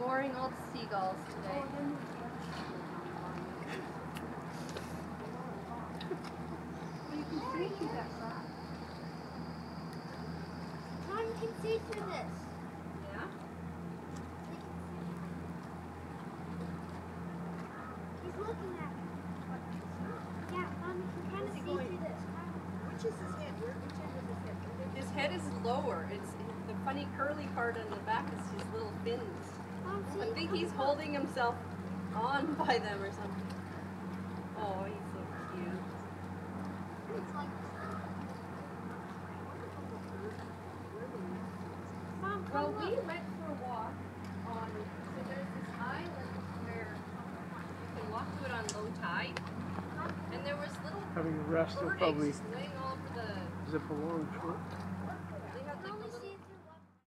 ignoring all the seagulls today. You can see through that side. Mom, you can see through this. Yeah? He's looking at me. Yeah, Mom, you can kind of see through this. Which is his head? Which end is his head? His head is lower. It's the funny curly part on the back is his little fins. Mom, see? I think he's holding himself on by them or something. Oh, he's so cute. It's like... Mom, Well, come we look. went for a walk on, so there's this island where you can walk to it on low tide, and there was little Having a rest, they'll bird probably eggs just laying all over the zip along short.